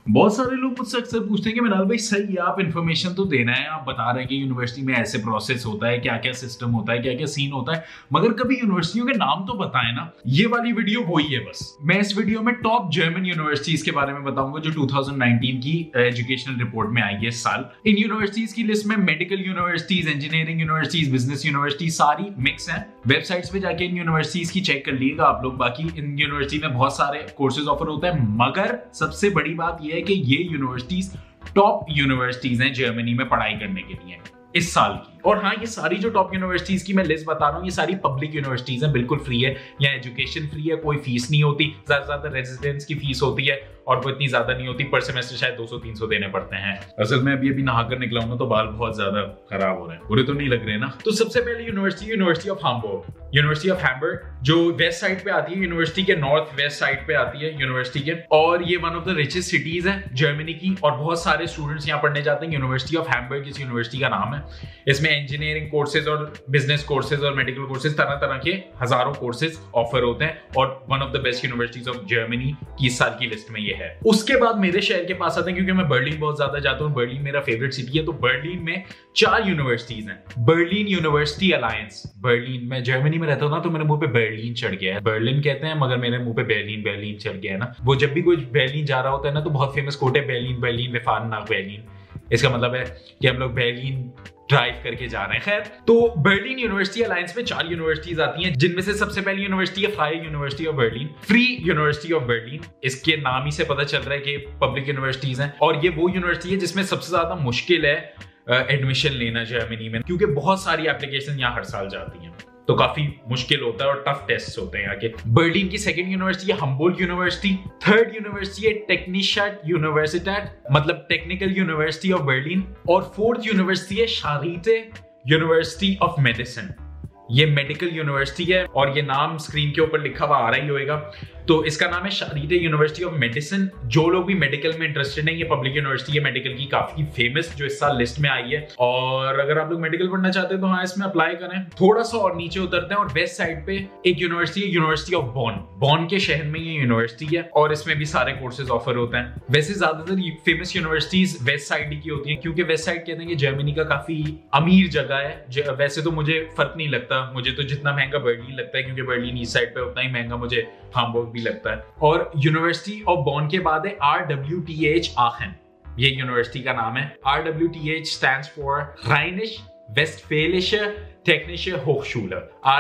बहुत सारे लोग मुझसे अक्सर पूछते हैं कि मिनाल भाई सही है, आप इन्फॉर्मेशन तो देना है, आप बता रहे हैं कि यूनिवर्सिटी में ऐसे प्रोसेस होता है, क्या क्या सिस्टम होता है, क्या क्या सीन होता है, मगर कभी यूनिवर्सिटियों के नाम तो बताएं ना। ये वाली वीडियो वही है बस। मैं इस वीडियो में टॉप जर्मन यूनिवर्सिटीज के बारे में बताऊंगा जो 2019 की एजुकेशनल रिपोर्ट में आई है इस साल। इन यूनिवर्सिटीज की लिस्ट में medical universities, engineering universities, business universities सारी मिक्स है। वेबसाइट्स पे जाके इन यूनिवर्सिटीज की चेक कर लीजिएगा आप लोग। बाकी इन यूनिवर्सिटी में बहुत सारे कोर्सेज ऑफर होते हैं, मगर सबसे बड़ी बात यह है कि ये यूनिवर्सिटीज टॉप यूनिवर्सिटीज हैं जर्मनी में पढ़ाई करने के लिए इस साल की। और हाँ, ये सारी जो टॉप यूनिवर्सिटीज की मैं लिस्ट बता रहा हूँ, ये सारी पब्लिक यूनिवर्सिटीज हैं, बिल्कुल फ्री है। यहाँ एजुकेशन फ्री है, कोई फीस नहीं होती। ज्यादा से ज्यादा रेजिडेंस की फीस होती है और वो इतनी ज्यादा नहीं होती, पर सेमेस्टर शायद 200-300 देने पड़ते हैं। असल में अभी नहाकर निकला हूं ना तो बाल बहुत ज्यादा खराब हो रहे हैं, बुरे तो नहीं लग रहे ना। तो सबसे पहले university of Hamburg. University of Hamburg जो वेस्ट साइड पे आती है, यूनिवर्सिटी के नॉर्थ वेस्ट साइड पे आती है यूनिवर्सिटी के, और ये one of the richest cities है जर्मनी की, और बहुत सारे स्टूडेंट्स यहाँ पढ़ने जाते हैं। यूनिवर्सिटी ऑफ हैम्बर्ग इस यूनिवर्सिटी का नाम है। इसमें इंजीनियरिंग कोर्सेज और बिजनेस कोर्सेज और मेडिकल कोर्सेज, तरह तरह के हजारों कोर्सेज ऑफर होते हैं, और one of the best universities of Germany की इस साल की लिस्ट में ये है। उसके बाद मेरे शहर के पास आते हैं, क्योंकि मैं बर्लिन बहुत ज्यादा जाता हूँ, बर्लिन मेरा फेवरेट सिटी है। तो बर्लिन में 4 यूनिवर्सिटीज हैं। Berlin university alliance. बर्लिन, मैं जर्मनी में रहता हूँ ना तो मेरे मुंह पे बर्लिन चढ़ गया है। बर्लिन कहते हैं मगर मेरे मुंह पे बर्लिन चढ़ गया है ना। वो जब भी कोई बर्लिन जा रहा होता है ना तो बहुत फेमस कोट है, बर्लिन वे फाhren nach Berlin। इसका मतलब है कि हम लोग बर्लिन ड्राइव करके जा रहे हैं। खैर, तो बर्लिन यूनिवर्सिटी अलायंस में 4 यूनिवर्सिटीज आती हैं, जिनमें से सबसे पहली यूनिवर्सिटी है फ्राई university of Berlin, free university of Berlin. इसके नाम ही से पता चल रहा है कि पब्लिक यूनिवर्सिटीज हैं, और ये वो यूनिवर्सिटी है जिसमें सबसे ज्यादा मुश्किल है एडमिशन लेना जर्मनी में, क्योंकि बहुत सारी एप्लीकेशन यहाँ हर साल जाती हैं, तो काफी मुश्किल होता है और टफ टेस्ट होते हैं आगे। बर्लिन की सेकंड यूनिवर्सिटी है हम्बोल्ट यूनिवर्सिटी। थर्ड यूनिवर्सिटी है टेक्निशाट यूनिवर्सिटैट, मतलब टेक्निकल यूनिवर्सिटी ऑफ बर्लिन। और फोर्थ यूनिवर्सिटी है शारीते यूनिवर्सिटी ऑफ मेडिसिन। ये मेडिकल यूनिवर्सिटी है, और ये नाम स्क्रीन के ऊपर लिखा हुआ आ रहा ही होगा। तो इसका नाम है शारीते यूनिवर्सिटी ऑफ मेडिसिन। जो लोग भी मेडिकल में इंटरेस्टेड हैं, ये पब्लिक यूनिवर्सिटी है मेडिकल की, काफी फेमस, जो इस साल लिस्ट में आई है। और अगर आप लोग मेडिकल पढ़ना चाहते हैं तो हाँ, इसमें अप्लाई करें। थोड़ा सा और नीचे उतरते हैं और वेस्ट साइड पे एक यूनिवर्सिटी है, यूनिवर्सिटी ऑफ बॉन। बॉन के शहर में ये यूनिवर्सिटी है, और इसमें भी सारे कोर्सेज ऑफर होते हैं। वैसे ज्यादातर फेमस यूनिवर्सिटीज वेस्ट साइड की होती है, क्योंकि वेस्ट साइड कहते हैं कि जर्मनी का काफी अमीर जगह है। वैसे तो मुझे फर्क नहीं लगता, मुझे तो जितना महंगा बर्लिन लगता है, क्योंकि बर्लिन ईस्ट साइड पे, उतना ही महंगा मुझे हाम्बर्ग भी लगता है। और यूनिवर्सिटी ऑफ बॉन के बाद है RWTH आखन। ये यूनिवर्सिटी का नाम है। RWTH stands for Rheinisch Westfälische टेक्निशल होchschule,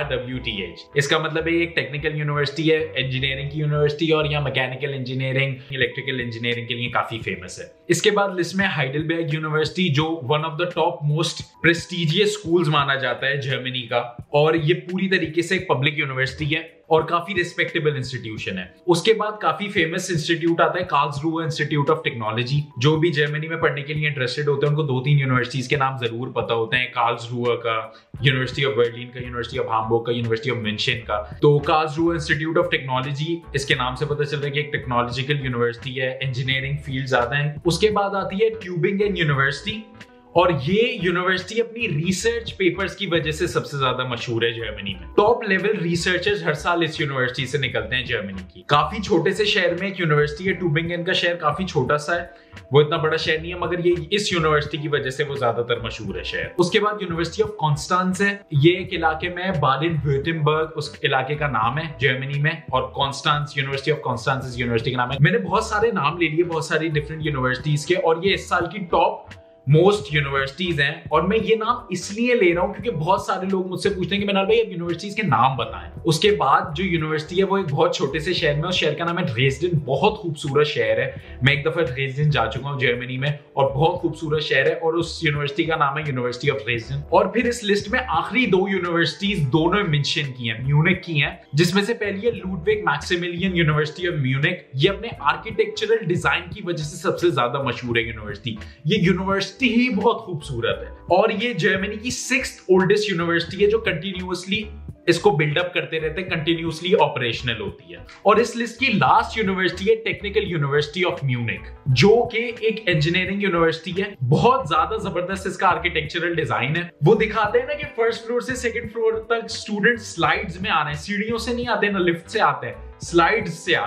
RWTH। इसका मतलब है एक टेक्निकल यूनिवर्सिटी है, इंजीनियरिंग की यूनिवर्सिटी, और यहाँ मैकेनिकल इंजीनियरिंग, इलेक्ट्रिकल इंजीनियरिंग के लिए काफी फेमस है। इसके बाद लिस्ट में हाइडेलबर्ग यूनिवर्सिटी, जो one of the top most prestigious schools माना जाता है जर्मनी का, और ये पूरी तरीके से एक पब्लिक यूनिवर्सिटी है और काफी रिस्पेक्टेबल इंस्टीट्यूशन है। उसके बाद काफी फेमस इंस्टीट्यूट आता है, कार्लसरूहे इंस्टीट्यूट ऑफ टेक्नोलॉजी। जो भी जर्मनी में पढ़ने के लिए इंटरेस्टेड होते हैं उनको 2-3 यूनिवर्सिटीज के नाम जरूर पता होते हैं। कार्लसरूहे का, यूनिवर्सिटी ऑफ बर्लिन का, यूनिवर्सिटी ऑफ हाम्बर्ग का, यूनिवर्सिटी ऑफ म्यूनिख का। तो कार्लसरूहे इंस्टीट्यूट ऑफ टेक्नोलॉजी, इसके नाम से पता चल रहा है कि एक टेक्नोलॉजिकल यूनिवर्सिटी है, इंजीनियरिंग फील्ड ज्यादा है। उसके बाद आती है ट्यूबिंगन यूनिवर्सिटी, और ये यूनिवर्सिटी अपनी रिसर्च पेपर्स की वजह से सबसे ज्यादा मशहूर है जर्मनी में। टॉप लेवल रिसर्चर्स हर साल इस यूनिवर्सिटी से निकलते हैं जर्मनी की। काफी छोटे से शहर में एक यूनिवर्सिटी है, ट्यूबिंगन का शहर काफी छोटा सा है, वो इतना बड़ा शहर नहीं है, मगर ये इस यूनिवर्सिटी की वजह से वो ज्यादातर मशहूर है शहर। उसके बाद यूनिवर्सिटी ऑफ कॉन्स्टांस है, ये एक इलाके में बाडेन-व्युर्टेम्बर्ग उस इलाके का नाम है जर्मनी में, और कॉन्स्टांस, यूनिवर्सिटी ऑफ कॉन्स्टांस इस यूनिवर्सिटी का नाम है। मैंने बहुत सारे नाम ले लिए बहुत सारी डिफरेंट यूनिवर्सिटीज के, और ये इस साल की टॉप मोस्ट यूनिवर्सिटीज हैं। और मैं ये नाम इसलिए ले रहा हूं क्योंकि बहुत सारे लोग मुझसे पूछते हैं कि मिनाल भाई आप यूनिवर्सिटीज के नाम बताएं। उसके बाद जो यूनिवर्सिटी है वो एक बहुत छोटे से शहर में, उस शहर का नाम है ड्रेसडेन। बहुत खूबसूरत शहर है, मैं एक दफा ड्रेसडेन जा चुका हूं जर्मनी में, और बहुत खूबसूरत शहर है, और उस यूनिवर्सिटी का नाम है यूनिवर्सिटी ऑफ ड्रेसडेन। और फिर इस लिस्ट में आखिरी 2 यूनिवर्सिटीज दोनों मेंशन की हैं, म्यूनिख की हैं, जिसमें से पहली है Ludwig Maximilian university of Munich. ये अपने आर्किटेक्चरल डिजाइन की वजह से सबसे ज्यादा मशहूर है यूनिवर्सिटी। ये यूनिवर्सिटी ही बहुत खूबसूरत है, और ये जर्मनी की 6th ओल्डेस्ट यूनिवर्सिटी है, जो कंटिन्यूअसली इसको बिल्डअप करते रहते हैं, कंटिन्यूअसली ऑपरेशनल होती है। और इस लिस्ट की लास्ट यूनिवर्सिटी है टेक्निकल यूनिवर्सिटी ऑफ म्यूनिख, जो कि एक इंजीनियरिंग यूनिवर्सिटी है। बहुत ज्यादा जबरदस्त इसका आर्किटेक्चरल डिजाइन है। वो दिखाते हैं ना कि फर्स्ट फ्लोर से सेकंड फ्लोर तक स्टूडेंट स्लाइड्स में आ रहे हैं, सीढ़ियों से नहीं आते ना लिफ्ट से आते हैं, स्लाइड्स से आते हैं।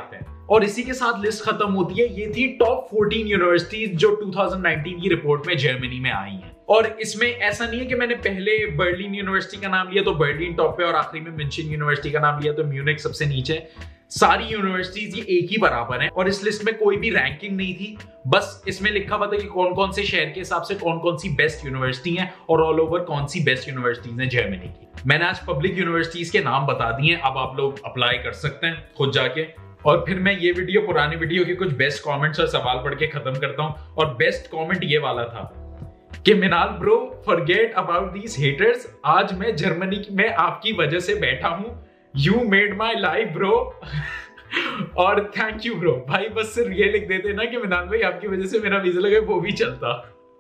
और इसी के साथ लिस्ट खत्म होती है। ये थी टॉप 14 यूनिवर्सिटीज जो 2019 की रिपोर्ट में जर्मनी में आई हैं। और इसमें ऐसा नहीं है कि मैंने पहले बर्लिन यूनिवर्सिटी का नाम लिया तो बर्लिन टॉप पे और आखिरी में म्यूनिख यूनिवर्सिटी का नाम लिया तो म्यूनिख सबसे नीचे। सारी यूनिवर्सिटीज ये एक ही बराबर हैं और इस लिस्ट में कोई भी रैंकिंग नहीं थी, बस इसमें लिखा हुआ था कि कौन कौन से शहर के हिसाब से कौन कौन सी बेस्ट यूनिवर्सिटी हैं और ऑल ओवर कौन सी बेस्ट यूनिवर्सिटीज हैं जर्मनी की। मैंने आज पब्लिक यूनिवर्सिटीज के नाम बता दिए, अब आप लोग अप्लाई कर सकते हैं खुद जाके। और फिर मैं ये वीडियो पुरानी वीडियो के कुछ बेस्ट कमेंट्स और सवाल पढ़ के खत्म करता हूं। और बेस्ट कमेंट ये वाला था कि Minal bro forget about these haters, आज मैं जर्मनी में आपकी वजह से बैठा हूं, you made my life bro. और थैंक यू ब्रो। भाई बस सिर्फ ये लिख देते ना कि मिनाल भाई आपकी वजह से मेरा वीजा लगा, वो भी चलता।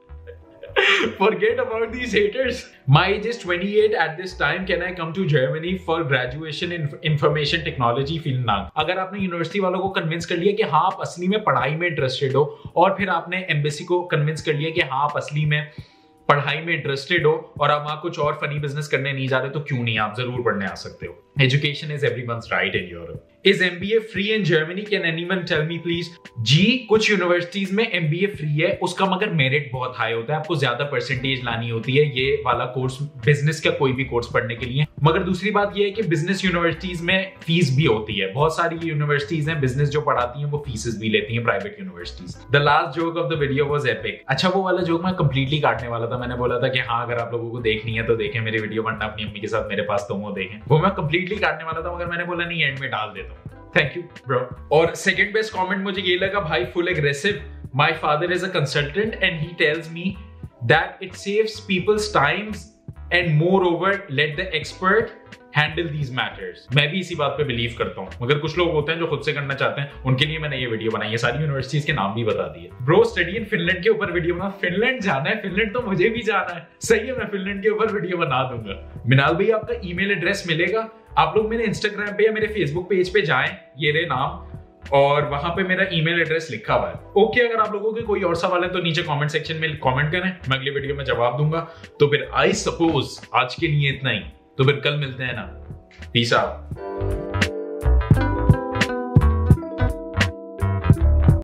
Forget about these haters. My age is 28 at this time. Can I come to Germany for graduation in information technology field now? अगर आपने यूनिवर्सिटी वालों को कन्विंस कर लिया कि हाँ आप असली में पढ़ाई में इंटरेस्टेड हो और फिर आपने एम्बेसी को कन्विंस कर लिया कि हाँ आप असली में पढ़ाई में इंटरेस्टेड हो और आप वहां कुछ और फनी बिजनेस करने नहीं जा रहे, तो क्यों नहीं, आप जरूर पढ़ने आ सकते हो। Education is everyone's right in Europe. Is MBA free in Germany? Can anyone tell me please? जी, कुछ यूनिवर्सिटीज में एमबीए फ्री है, उसका मगर मेरिट बहुत हाई होता है, आपको ज्यादा परसेंटेज लानी होती है ये वाला कोर्स, बिजनेस का कोई भी कोर्स पढ़ने के लिए। मगर दूसरी बात ये है कि बिजनेस यूनिवर्सिटीज में फीस भी होती है, बहुत सारी यूनिवर्सिटीज हैं बिजनेस जो पढ़ाती हैं वो फीसेस भी लेती हैं, private universities. The last joke of the video was epic. अच्छा, वो वाला जोक मैं कंप्लीटली काटने वाला था, मैंने बोला था कि हाँ अगर आप लोगों को देखनी है तो देखें मेरी वीडियो, वरना अपनी अम्मी के साथ मेरे पास तो वो देखें, वो मैं कंप्लीटली काटने वाला था, मगर मैंने बोला नहीं एंड में डाल देता हूँ। Thank you bro. और सेकंड बेस्ट कमेंट मुझे ये लगा, भाई full aggressive, my father is a consultant and he tells me that it saves people's times and moreover let the expert handle these matters. मैं भी इसी बात पे बिलीव करता हूँ, मगर कुछ लोग होते हैं जो खुद से करना चाहते हैं, उनके लिए मैंने ये वीडियो बनाई है, सारी यूनिवर्सिटीज के नाम भी बता दिए। ब्रो स्टडी इन फिनलैंड के ऊपर वीडियो बना। फिनलैंड जाना है? फिनलैंड तो मुझे भी जाना है। सही है, मैं फिनलैंड के ऊपर वीडियो बना दूंगा। मिनाल भाई आपका ईमेल एड्रेस मिलेगा, आप लोग मेरे इंस्टाग्राम पे या मेरे फेसबुक पेज पे जाएं, ये रहे नाम, और वहां पे मेरा ईमेल एड्रेस लिखा हुआ है। ओके, अगर आप लोगों के कोई और सवाल है तो नीचे कमेंट सेक्शन में कमेंट करें, मैं अगली वीडियो में जवाब दूंगा। तो फिर आई सपोज आज के लिए इतना ही, तो फिर कल मिलते हैं ना। Peace out.